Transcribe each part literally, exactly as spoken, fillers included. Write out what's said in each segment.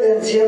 kadencję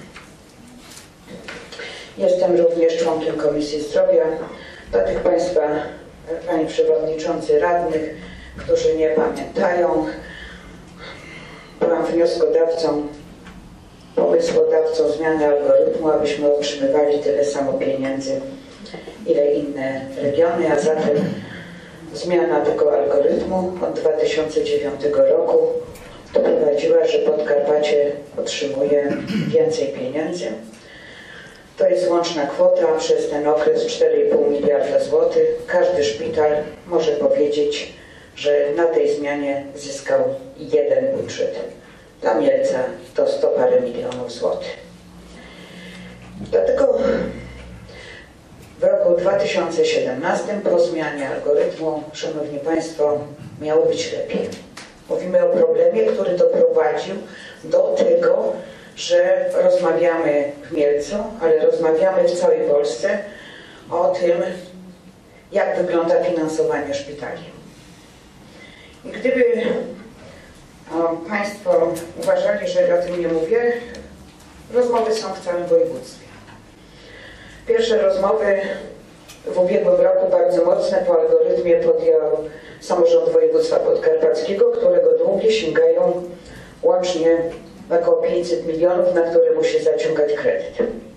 jestem również członkiem Komisji Zdrowia. Dla tych Państwa, Panie Przewodniczący, radnych, którzy nie pamiętają, byłam wnioskodawcą, pomysłodawcą zmiany algorytmu, abyśmy otrzymywali tyle samo pieniędzy, ile inne regiony, a zatem zmiana tego algorytmu od dwa tysiące dziewiątego roku doprowadziła, że Podkarpacie otrzymuje więcej pieniędzy. To jest łączna kwota przez ten okres cztery i pół miliarda złotych. Każdy szpital może powiedzieć, że na tej zmianie zyskał jeden budżet. Dla Mielca to sto parę milionów złotych. Dlatego w roku dwa tysiące siedemnastym po zmianie algorytmu, Szanowni Państwo, miało być lepiej. Mówimy o problemie, który doprowadził do tego, że rozmawiamy w Mielcu, ale rozmawiamy w całej Polsce o tym, jak wygląda finansowanie szpitali. I gdyby o, Państwo uważali, że o tym nie mówię, rozmowy są w całym województwie. Pierwsze rozmowy w ubiegłym roku bardzo mocne po algorytmie podjął samorząd województwa podkarpackiego, którego długi sięgają łącznie około pięćset milionów, na które musi zaciągać kredyt.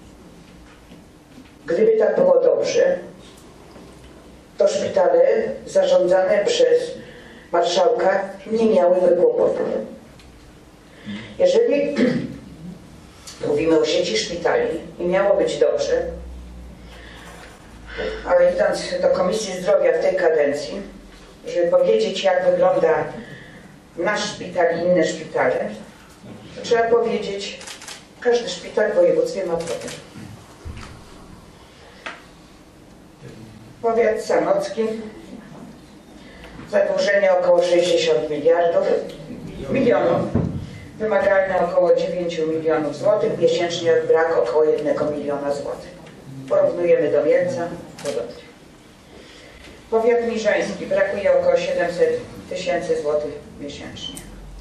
Gdyby tak było dobrze, to szpitale zarządzane przez marszałka nie miałyby kłopotów. Jeżeli mówimy o sieci szpitali i miało być dobrze, ale idąc do Komisji Zdrowia w tej kadencji, żeby powiedzieć, jak wygląda nasz szpital i inne szpitale, to trzeba powiedzieć, każdy szpital w województwie ma problem. Powiat sanocki, zadłużenie około sześćdziesiąt miliardów, milionów, wymagalne około dziewięć milionów złotych, miesięcznie brak około jednego miliona złotych. Porównujemy do Mielca, podobnie. Powiat miżański, brakuje około siedemset tysięcy złotych miesięcznie.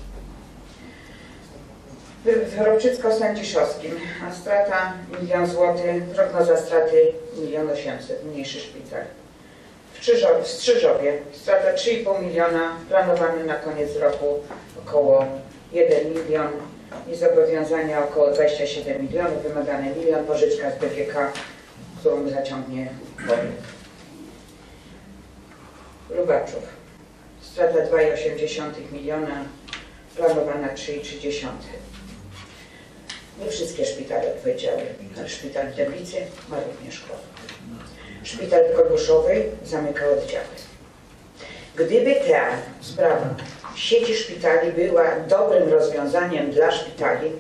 W Ropczycko-Sędziszowskim strata milion złotych, prognoza straty milion osiemset, mniejszy szpital. W, Czyżow, w Strzyżowie strata trzy i pół miliona, planowany na koniec roku około jeden milion i zobowiązania około dwadzieścia siedem milionów, wymagane milion, pożyczka z B G K, którą zaciągnie powiat. Lubaczów, strata dwa i osiem dziesiątych miliona, planowana trzy i trzy dziesiąte. Nie wszystkie szpitale odpowiedziały, ale szpital w Dębicy ma również kłopot. Szpital w Kolbuszowej zamyka oddziały. Gdyby ta sprawa sieci szpitali była dobrym rozwiązaniem dla szpitali,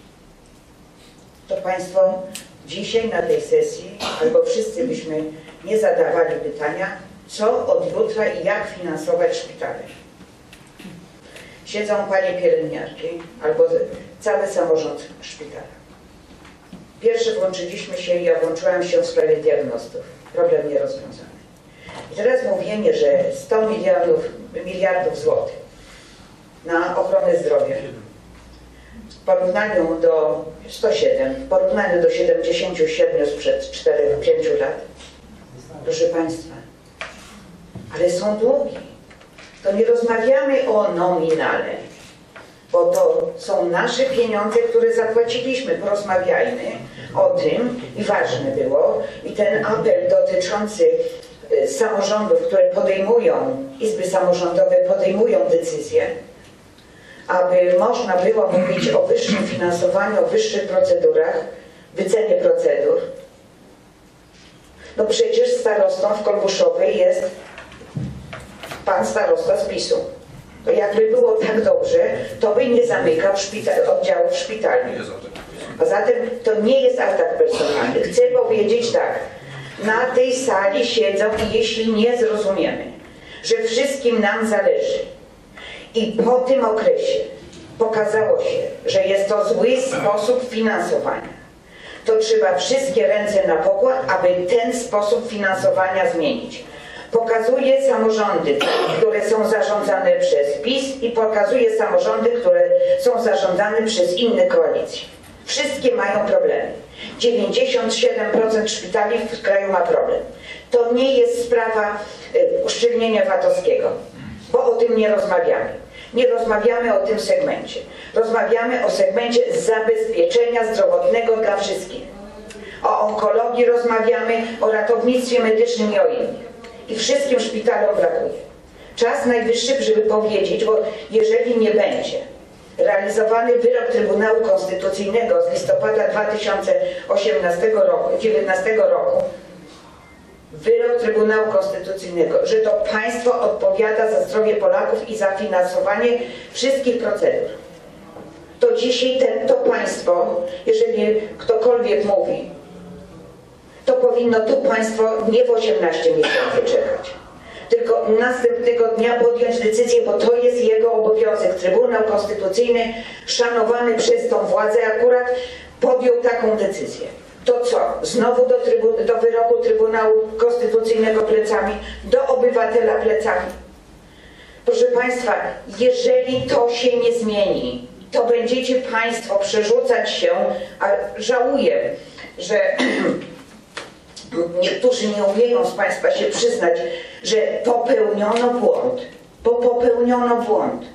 to Państwo dzisiaj na tej sesji, albo wszyscy byśmy nie zadawali pytania, co od jutra i jak finansować szpitale. Siedzą panie pielęgniarki albo cały samorząd szpitala. Pierwsze włączyliśmy się, ja włączyłam się w sprawie diagnostów. Problem nierozwiązany. I teraz mówienie, że sto milionów, miliardów złotych na ochronę zdrowia w porównaniu do sto siedem, w porównaniu do siedemdziesięciu siedmiu sprzed czterech pięciu lat, proszę Państwa, ale są długi. To nie rozmawiamy o nominale, bo to są nasze pieniądze, które zapłaciliśmy. Porozmawiajmy o tym i ważne było i ten apel dotyczący samorządów, które podejmują, izby samorządowe podejmują decyzje, aby można było mówić o wyższym finansowaniu, o wyższych procedurach, wycenie procedur. No przecież starostą w Kolbuszowej jest pan starosta z PiSu. To jakby było tak dobrze, to by nie zamykał szpital, oddziałów szpitalnych. A zatem to nie jest atak personalny. Chcę powiedzieć tak, na tej sali siedzą i jeśli nie zrozumiemy, że wszystkim nam zależy i po tym okresie pokazało się, że jest to zły sposób finansowania, to trzeba wszystkie ręce na pokład, aby ten sposób finansowania zmienić. Pokazuje samorządy, które są zarządzane przez PiS i pokazuje samorządy, które są zarządzane przez inne koalicje. Wszystkie mają problemy. dziewięćdziesiąt siedem procent szpitali w kraju ma problem. To nie jest sprawa y, uszczelnienia VAT-owskiego, bo o tym nie rozmawiamy. Nie rozmawiamy o tym segmencie. Rozmawiamy o segmencie zabezpieczenia zdrowotnego dla wszystkich. O onkologii rozmawiamy, o ratownictwie medycznym i o innych. I wszystkim szpitalom brakuje. Czas najwyższy, żeby powiedzieć, bo jeżeli nie będzie realizowany wyrok Trybunału Konstytucyjnego z listopada dwa tysiące osiemnastego roku, dziewiętnastego roku, wyrok Trybunału Konstytucyjnego, że to państwo odpowiada za zdrowie Polaków i za finansowanie wszystkich procedur. To dzisiaj ten, to państwo, jeżeli ktokolwiek mówi, to powinno to państwo nie w osiemnaście miesięcy czekać, tylko następnego dnia podjąć decyzję, bo to jest jego obowiązek. Trybunał Konstytucyjny, szanowany przez tą władzę, akurat podjął taką decyzję. To co? Znowu do, trybu, do wyroku Trybunału Konstytucyjnego plecami, do obywatela plecami. Proszę Państwa, jeżeli to się nie zmieni, to będziecie Państwo przerzucać się, a żałuję, że niektórzy nie umieją z Państwa się przyznać, że popełniono błąd, bo popełniono błąd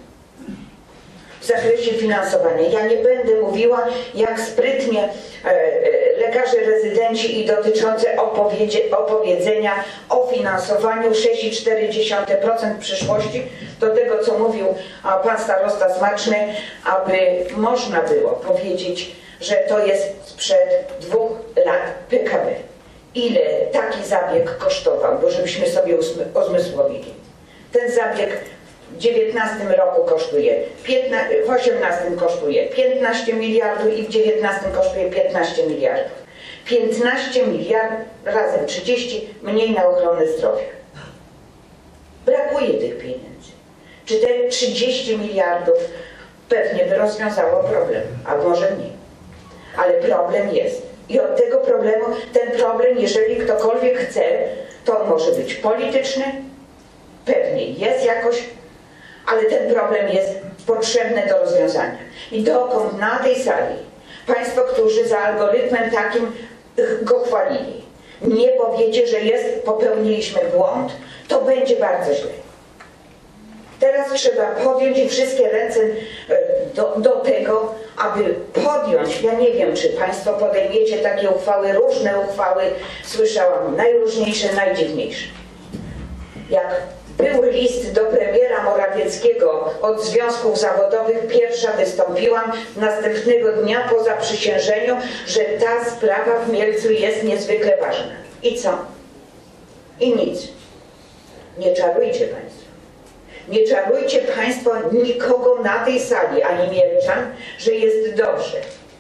w zakresie finansowania. Ja nie będę mówiła, jak sprytnie lekarze rezydenci i dotyczące opowiedzenia o finansowaniu sześć i cztery dziesiąte procent w przyszłości, do tego co mówił pan starosta Smaczny, aby można było powiedzieć, że to jest sprzed dwóch lat P K B. Ile taki zabieg kosztował, bo żebyśmy sobie uzmysłowili. Ten zabieg w dziewiętnastym roku kosztuje, w osiemnastym kosztuje piętnaście miliardów i w dziewiętnastym kosztuje piętnaście miliardów. piętnaście miliardów razem trzydzieści mniej na ochronę zdrowia. Brakuje tych pieniędzy. Czy te trzydzieści miliardów pewnie by rozwiązało problem, a może nie. Ale problem jest. I od tego problemu, ten problem, jeżeli ktokolwiek chce, to on może być polityczny, pewnie jest jakoś, ale ten problem jest potrzebny do rozwiązania. I dokąd na tej sali Państwo, którzy za algorytmem takim go chwalili, nie powiecie, że jest, popełniliśmy błąd, to będzie bardzo źle. Teraz trzeba podjąć i wszystkie ręce do, do tego, aby podjąć, ja nie wiem, czy Państwo podejmiecie takie uchwały, różne uchwały, słyszałam, najróżniejsze, najdziwniejsze. Jak był list do premiera Morawieckiego od związków zawodowych, pierwsza wystąpiłam następnego dnia po zaprzysiężeniu, że ta sprawa w Mielcu jest niezwykle ważna. I co? I nic. Nie czarujcie Państwo. Nie czarujcie Państwo nikogo na tej sali, ani Mielczan, że jest dobrze.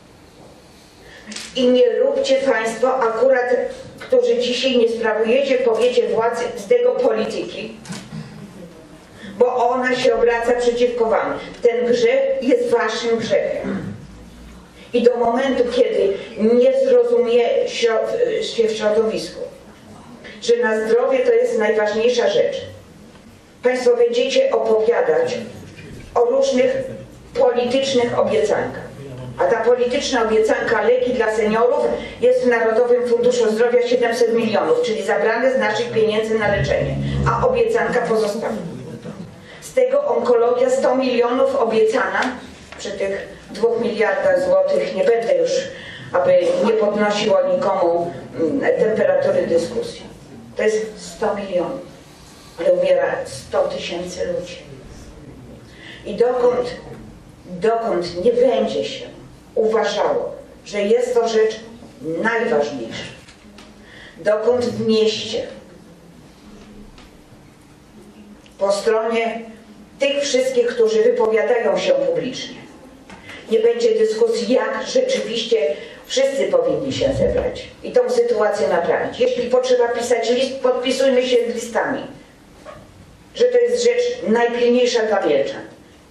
I nie róbcie Państwo akurat, którzy dzisiaj nie sprawujecie w powiecie władzy, z tego polityki, bo ona się obraca przeciwko Wam. Ten grzech jest Waszym grzechem. I do momentu, kiedy nie zrozumie się w środowisku, że na zdrowie to jest najważniejsza rzecz, Państwo będziecie opowiadać o różnych politycznych obiecankach. A ta polityczna obiecanka leki dla seniorów jest w Narodowym Funduszu Zdrowia siedemset milionów, czyli zabrane z naszych pieniędzy na leczenie, a obiecanka pozostała. Z tego onkologia sto milionów obiecana, przy tych dwóch miliardach złotych nie będę już, aby nie podnosiło nikomu temperatury dyskusji. To jest sto milionów. Ale umiera sto tysięcy ludzi. I dokąd, dokąd nie będzie się uważało, że jest to rzecz najważniejsza, dokąd w mieście, po stronie tych wszystkich, którzy wypowiadają się publicznie, nie będzie dyskusji, jak rzeczywiście wszyscy powinni się zebrać i tą sytuację naprawić. Jeśli potrzeba pisać list, podpisujmy się z listami, że to jest rzecz najpilniejsza dla Mielczan.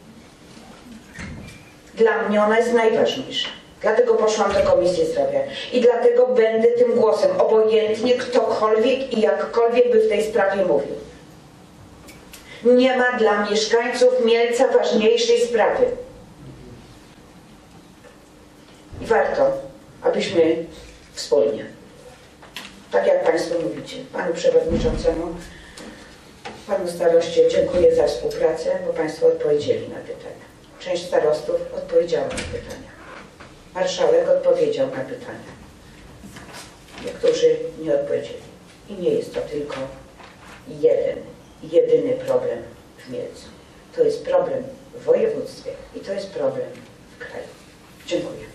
Dla mnie ona jest najważniejsza. Dlatego poszłam do Komisji Zdrowia. I dlatego będę tym głosem, obojętnie ktokolwiek i jakkolwiek by w tej sprawie mówił. Nie ma dla mieszkańców Mielca ważniejszej sprawy. I warto, abyśmy wspólnie, tak jak Państwo mówicie, Panu Przewodniczącemu, Panu Staroście dziękuję za współpracę, bo Państwo odpowiedzieli na pytania. Część starostów odpowiedziała na pytania. Marszałek odpowiedział na pytania. Niektórzy nie odpowiedzieli. I nie jest to tylko jeden, jedyny problem w Mielcu. To jest problem w województwie i to jest problem w kraju. Dziękuję.